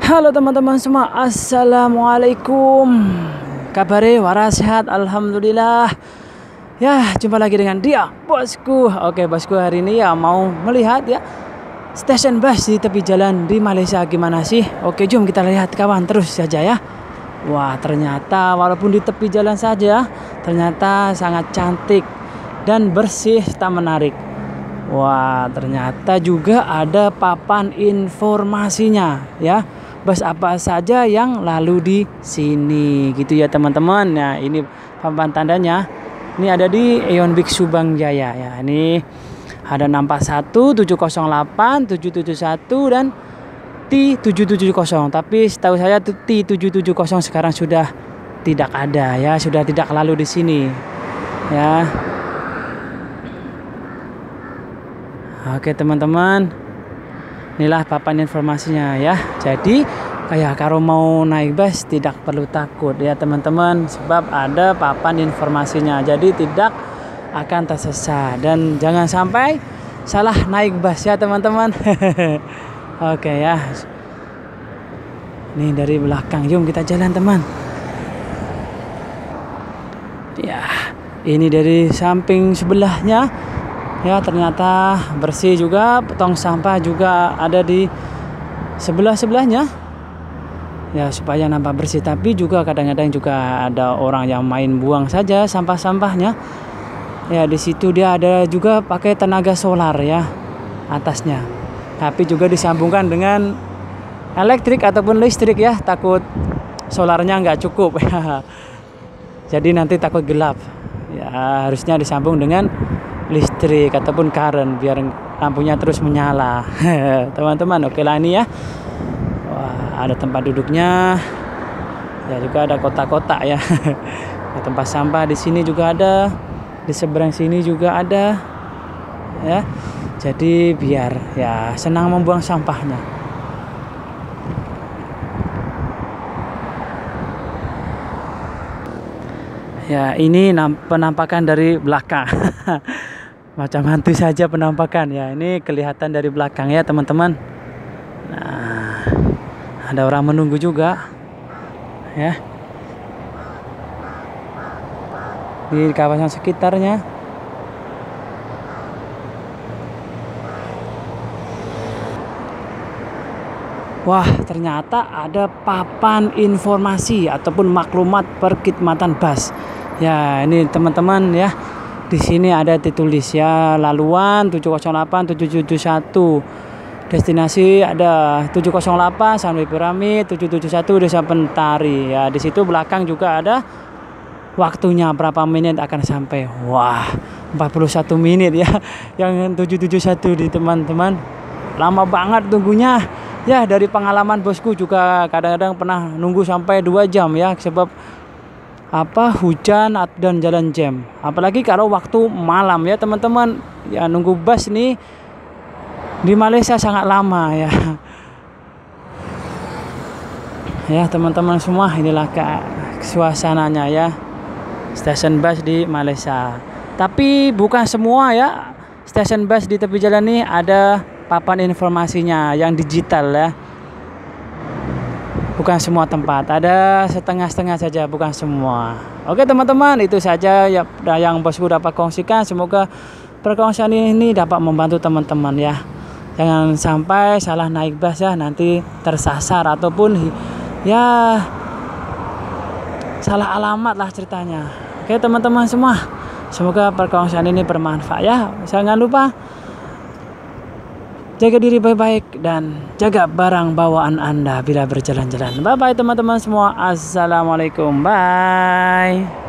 Halo teman-teman semua, assalamualaikum. Kabare waras sehat, alhamdulillah. Ya, jumpa lagi dengan dia, bosku. Oke, bosku, hari ini ya mau melihat ya stasiun bus di tepi jalan di Malaysia gimana sih? Oke, jom kita lihat kawan, terus saja ya. Wah, ternyata walaupun di tepi jalan saja, ternyata sangat cantik dan bersih serta menarik. Wah, ternyata juga ada papan informasinya ya. Bus apa saja yang lalu di sini gitu ya teman-teman. Nah, ini papan tandanya. Ini ada di Aeon Big Subang Jaya ya. Ini ada 641, 708, 771 dan T770. Tapi setahu saya T770 sekarang sudah tidak ada ya, sudah tidak lalu di sini. Ya. Oke teman-teman, inilah papan informasinya ya. Jadi kayak kalau mau naik bus tidak perlu takut ya teman-teman, sebab ada papan informasinya. Jadi tidak akan tersesat dan jangan sampai salah naik bus ya teman-teman. Oke ya. Ini dari belakang, yuk kita jalan teman. Ya, ini dari samping sebelahnya. Ya, ternyata bersih juga, tong sampah juga ada di sebelah-sebelahnya. Ya, supaya nampak bersih, tapi juga kadang-kadang juga ada orang yang main buang saja sampah-sampahnya. Ya, di situ dia ada juga pakai tenaga solar ya atasnya. Tapi juga disambungkan dengan elektrik ataupun listrik ya, takut solarnya nggak cukup ya. Jadi nanti takut gelap. Ya, harusnya disambung dengan listrik ataupun current biar lampunya terus menyala. Teman-teman, oke lah ini ya. Wah, ada tempat duduknya. Ya, juga ada kotak-kotak ya. Tempat sampah di sini juga ada. Di seberang sini juga ada. Ya. Jadi biar ya senang membuang sampahnya. Ya, ini penampakan dari belakang. Macam hantu saja penampakan ya. Ini kelihatan dari belakang ya teman-teman. Nah, ada orang menunggu juga ya di kawasan sekitarnya. Wah, ternyata ada papan informasi ataupun maklumat perkhidmatan bus. Ya, ini teman-teman ya. Di sini ada ditulis ya, laluan 708, 771. Destinasi ada 708 Sunway Pyramid, 771 Desa Pentari. Ya, di situ belakang juga ada waktunya berapa menit akan sampai. Wah, 41 menit ya. Yang 771 di teman-teman. Lama banget tunggunya. Ya, dari pengalaman bosku juga kadang-kadang pernah nunggu sampai 2 jam ya, sebab hujan dan jalan jam. Apalagi kalau waktu malam ya teman-teman. Ya, nunggu bus nih di Malaysia sangat lama ya. Ya teman-teman semua, inilah suasananya ya stasiun bus di Malaysia. Tapi bukan semua ya stasiun bus di tepi jalan ini ada papan informasinya yang digital ya. Bukan semua tempat, ada setengah-setengah saja, bukan semua. Oke teman-teman, itu saja ya yang bosku dapat kongsikan. Semoga perkongsian ini dapat membantu teman-teman ya. Jangan sampai salah naik bus ya, nanti tersasar ataupun ya salah alamat lah ceritanya. Oke teman-teman semua, semoga perkongsian ini bermanfaat ya. Jangan lupa jaga diri baik-baik dan jaga barang bawaan Anda bila berjalan-jalan. Bye-bye teman-teman semua. Assalamualaikum. Bye.